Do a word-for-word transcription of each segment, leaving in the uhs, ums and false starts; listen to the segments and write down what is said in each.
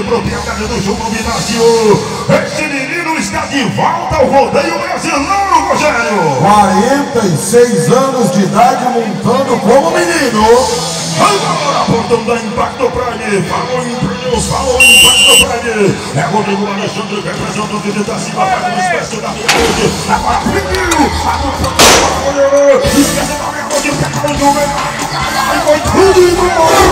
propriedade do João Inácio. Esse menino está de volta ao rodeio brasileiro, Rogério. quarenta e seis anos de idade montando como menino. Agora, portão da Impacto Prime. Falou em pneus, falou em Impacto Prime. É Rodrigo Alexandre representando o vídeo da cima, faz uma espécie da minha rede. Agora, pediu. A dupla do goleiro. Esquece da minha rede, pega o número. Foi tudo.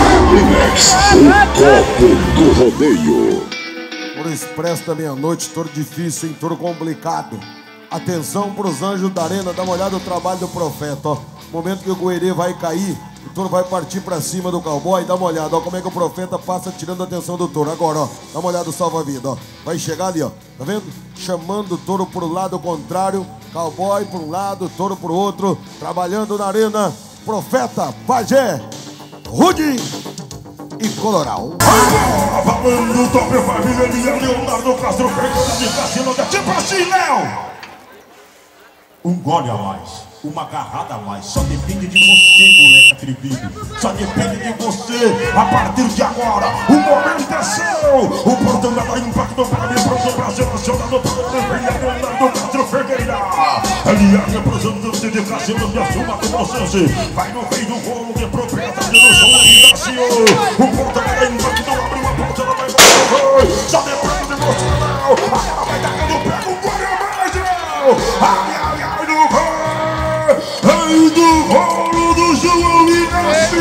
O copo do rodeio. Por expresso da meia-noite, toro difícil, hein? Toro complicado. Atenção pros anjos da arena, dá uma olhada no trabalho do profeta, ó. Momento que o goerê vai cair, o touro vai partir pra cima do cowboy, dá uma olhada, ó, como é que o profeta passa tirando a atenção do touro. Agora, ó, dá uma olhada no salva-vida, ó. Vai chegar ali, ó, tá vendo? Chamando o touro pro lado contrário, cowboy por um lado, touro pro outro, trabalhando na arena, profeta, pajé, Rudy e Coloral. Falando do top família, ele é Leonardo Castro, pegando de Cassino, tipo assim, Léo. Um gole a mais, uma agarrada a mais, só depende de você, moleque atrevido. Só depende de você, a partir de agora, o momento é seu. O portão da Impacto para mim, pronto, Brasil nacional, vem Leonardo Castro Ferreira. Ele é representante de Cassino, me assuma com você. Vai no rei do rolo, de propriedade do João Inácio. O portão da Impacto abriu a porta, ela vai embora. Só depende de você, não. Ela vai tacando, pega um gole a mais, não. Ai, ai, ai. Do rolo do João Inácio.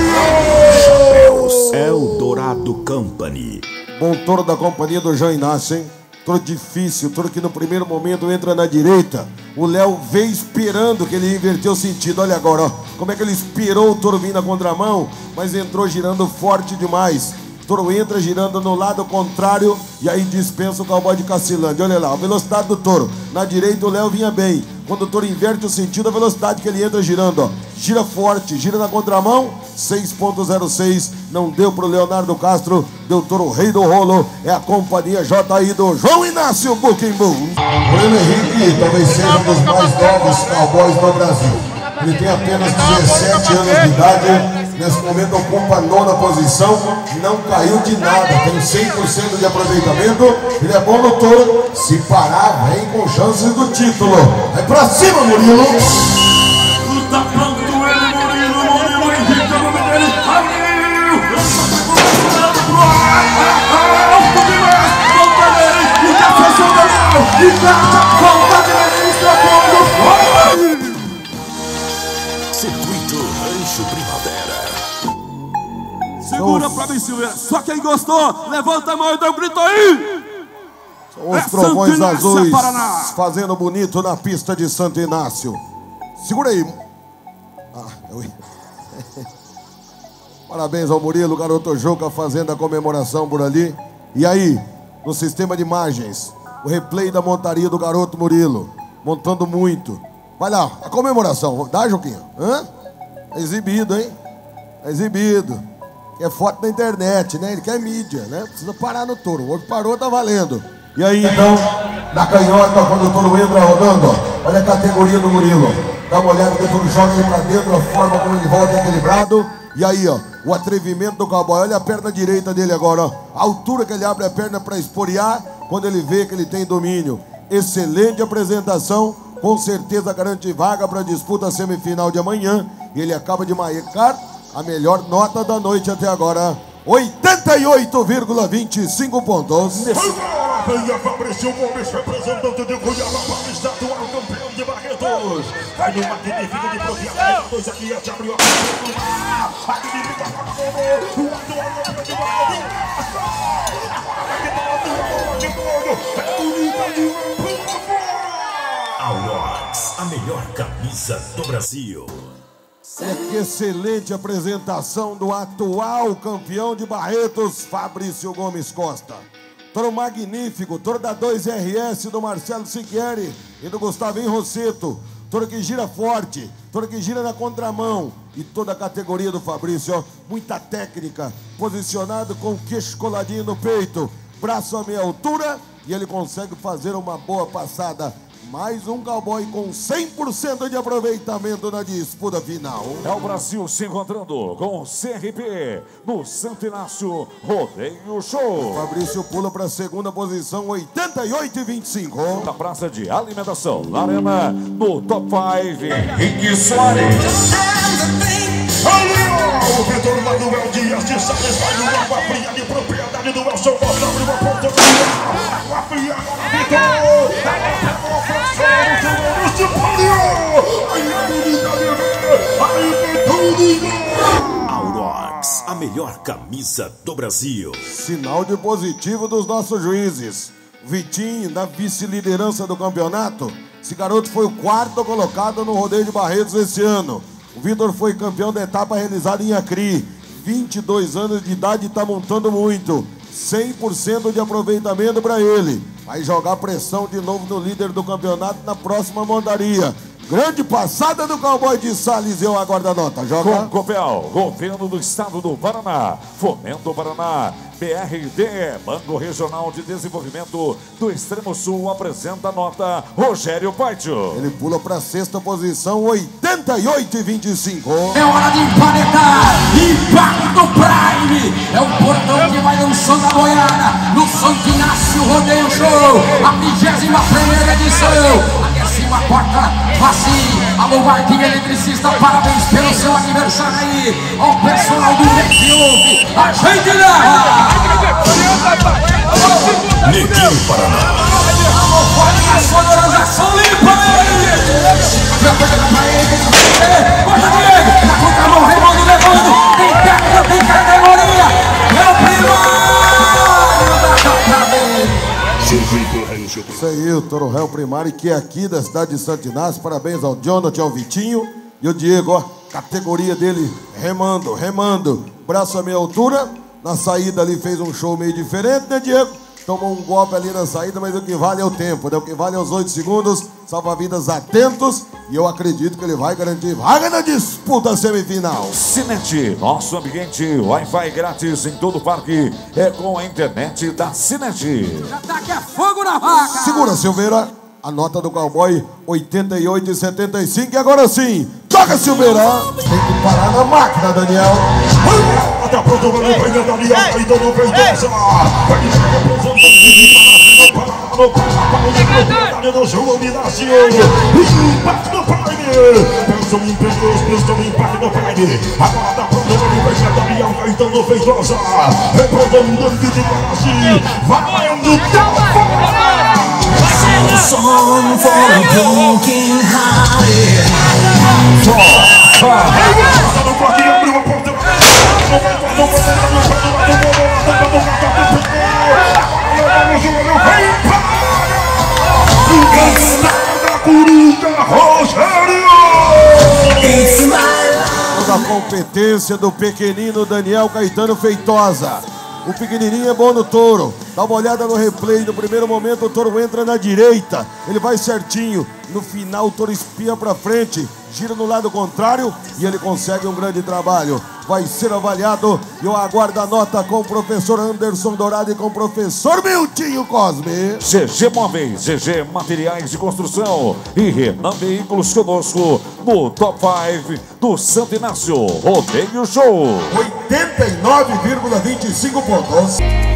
Eldorado Company. Bom touro da companhia do João Inácio, hein? Touro difícil, touro que no primeiro momento entra na direita. O Léo veio esperando que ele inverteu o sentido. Olha agora, ó, como é que ele esperou o touro vir na contramão, mas entrou girando forte demais. O touro entra girando no lado contrário e aí dispensa o cowboy de Cacilândia. Olha lá, a velocidade do touro. Na direita o Léo vinha bem. Quando o touro inverte o sentido, a velocidade que ele entra girando, ó. Gira forte, gira na contramão, seis ponto zero seis. Não deu pro Leonardo Castro, deu touro rei do rolo. É a companhia J I do João Inácio Booking Boom. Bruno Henrique talvez seja um dos mais novos cowboys do Brasil. Ele tem apenas dezessete anos de idade. Nesse momento ocupa a nona posição, não caiu de nada, tem cem por cento de aproveitamento. Ele é bom no touro, se parar, vem com chances do título. Vai pra cima, Murilo! Luta pronto, ele, Murilo, Murilo, Henrique, o nome dele, abriu! Lança pro alto demais, volta dele, e defensão do Léo, e bate, volta dele, extrapolando, Circuito Rancho Primavera. Segura pra mim, Silveira. Só quem gostou, levanta a mão e dá um grito aí. São os É trovões Santo Inácio, azuis Paraná. fazendo bonito na pista de Santo Inácio. Segura aí. Ah, eu... Parabéns ao Murilo, garoto Juca, fazendo a comemoração por ali. E aí, no sistema de imagens, o replay da montaria do garoto Murilo, montando muito. Vai lá, a comemoração. Dá, Juquinha? Hã? É exibido, hein? É exibido. É foto na internet, né? Ele quer mídia, né? Precisa parar no touro. O outro parou, tá valendo. E aí, então, na canhota, quando o touro entra rodando, ó, olha a categoria do Murilo. Dá uma olhada que o touro joga ele pra dentro, a forma como ele volta equilibrado. E aí, ó, o atrevimento do cowboy. Olha a perna direita dele agora, ó. A altura que ele abre a perna pra esporear quando ele vê que ele tem domínio. Excelente apresentação. Com certeza garante vaga para a disputa semifinal de amanhã. E ele acaba de marcar a melhor nota da noite até agora. oitenta e oito vírgula vinte e cinco pontos. agora vem a Fabrício Gomes, representante de Cuiabá, estadual campeão de Barretos. Vai no magnífico de propriedade, dois aqui, te abriu a porta do mar. Aqui de Vitor Paragomo, o atual campeão de Barretos. Agora vai de bola, é bonita de Aurox, a melhor camisa do Brasil. Que excelente apresentação do atual campeão de Barretos, Fabrício Gomes Costa. Toro magnífico, toro da dois R S do Marcelo Siqueri e do Gustavinho Rosseto. Toro que gira forte, toro que gira na contramão. E toda a categoria do Fabrício, ó, muita técnica, posicionado com o queixo coladinho no peito, braço a meia altura, e ele consegue fazer uma boa passada Mais um cowboy com cem por cento de aproveitamento na disputa final. É o Brasil se encontrando com o C R P no Santo Inácio Rodeio Show. O Fabrício pula para a segunda posição, oitenta e oito e vinte e cinco. Na praça de alimentação, na arena, no top cinco. Henrique Soares. O Vitor Manuel Dias de Salles vai no Água Fria de propriedade do Elson Costa. Abre uma ponta do Água Fria, Vitor. Pegou o François, o Paulinho. Aí a unidade vê, aí tem tudo. Aurox, a melhor camisa do Brasil. Sinal de positivo dos nossos juízes. Vitinho, na vice-liderança do campeonato. Esse garoto foi o quarto colocado no Rodeio de Barretos esse ano. O Vitor foi campeão da etapa realizada em Acri. vinte e dois anos de idade e está montando muito. cem por cento de aproveitamento para ele. Vai jogar pressão de novo no líder do campeonato na próxima montaria. Grande passada do cowboy de Salles, eu aguardo a nota. Joga. Com Copel, Governo do Estado do Paraná, Fomento Paraná, B R D, Banco Regional de Desenvolvimento do Extremo Sul, apresenta a nota Rogério Paitio. Ele pula para a sexta posição, oitenta e oito e vinte e cinco. É hora de emparetar, Impacto Prime, é o portão que vai lançando a boiada no Santo Inácio Rodeio Show, a vigésima primeira edição. Aqui acima a porta, facinho, alô Marquinhos eletricista, parabéns pelo seu aniversário aí, ao pessoal do Nequiouve, a gente leva! Nequim Paraná. As sonoras são limpas! Corta Diego! Na contramão, Raimundo levando! Tem técnica, tem categoria! É o primário da Catarina! Isso aí, o Toro Réu Primário, que é aqui da cidade de Santo Inácio. Parabéns ao Jonathan, ao Vitinho e o Diego, ó. Categoria dele, remando, remando. Braço à meia altura. Na saída ali fez um show meio diferente, né, Diego? Tomou um golpe ali na saída, mas o que vale é o tempo, né? O que vale é os oito segundos. Salva-vidas atentos. E eu acredito que ele vai garantir vaga na disputa semifinal. Cinet, nosso ambiente, Wi-Fi grátis em todo o parque. É com a internet da Cinet. Já tá aqui a fogo na vaca! Segura, Silveira. A nota do cowboy, oitenta e oito e setenta e cinco. E agora sim, toca, Silveira. Tem que parar na máquina, Daniel. Tá pronto, vai no primeiro Daniel, aí todo mundo fez dança. Vai de chegar pro Zão, no propriedade do João Inácio. Impacto Prime. Pensam em pessoas, pensam em Impacto Prime. Agora tá pronto, vai no primeiro Daniel, Caetano fez dança. Representando de Guaraci, valendo tempo. Song for a broken hearted. Toda a competência do pequenino Daniel Caetano Feitosa. O pequenininho é bom no touro. Dá uma olhada no replay. No primeiro momento o touro entra na direita. Ele vai certinho. No final o touro espia pra frente. Gira no lado contrário e ele consegue um grande trabalho. Vai ser avaliado e eu aguardo a nota com o professor Anderson Dourado e com o professor Miltinho Cosme. G G Móveis, G G Materiais de Construção e Renan Veículos conosco no top cinco do Santo Inácio Rodeio Show. oitenta e nove vírgula vinte e cinco pontos.